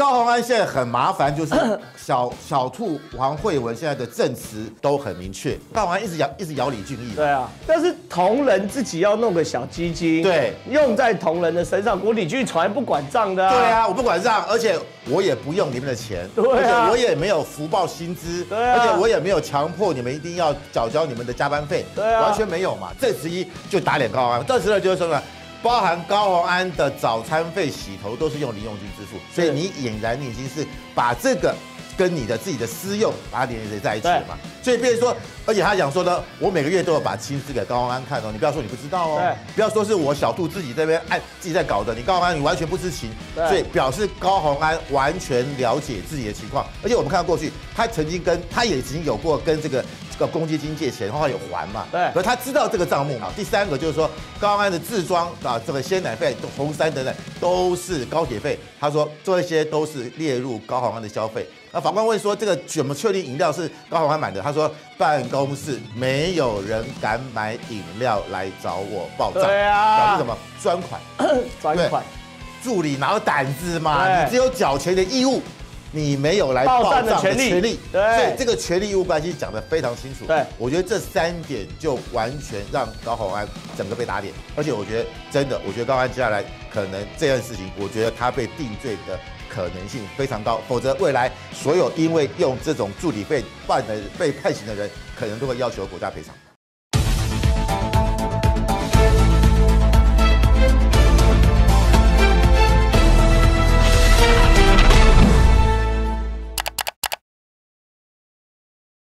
高虹安现在很麻烦，就是小兔王慧文现在的证词都很明确，高虹安一直咬李俊毅。 对啊，但是同仁自己要弄个小基金， 对， 用在同仁的身上，李俊毅从来不管账的啊。 对啊，我不管账，而且我也不用你们的钱， 对啊， 而且我也没有福报薪资， 对啊， 而且我也没有强迫你们一定要缴你们的加班费， 对啊， 完全没有嘛。证词一就打脸高虹安，证词二就是说呢，包含高虹安的早餐费、洗头都是用零用金支付，所以你俨然你已经是把这个跟你的自己的私用把它连接在一起了嘛。所以变成说，而且他讲说呢，我每个月都有把薪资给高虹安看哦，你不要说你不知道哦，不要说是我小兔自己这边自己在搞的，你高虹安你完全不知情，所以表示高虹安完全了解自己的情况，而且我们看到过去，他也已经有过跟这个公积金借钱，然后有还嘛， 对， 可他知道这个账目啊。第三个就是说，高虹安的自装啊，这个鲜奶费、红山等等都是高铁费，他说这些都是列入高虹安的消费。那法官问说，这个怎么确定饮料是高虹安买的？他说，办公室没有人敢买饮料来找我报账。 对啊， 表示什么？专款， 专款。 助理哪有胆子嘛？你只有缴钱的义务，你没有来报账的权利。 对， 所以这个权利义务关系讲得非常清楚。 对， 我觉得这3点就完全让高虹安整个被打脸，而且我觉得真的，我觉得高虹安接下来可能这件事情，我觉得他被定罪的可能性非常高，否则未来所有因为用这种助理费被判刑的人，可能都会要求国家赔偿。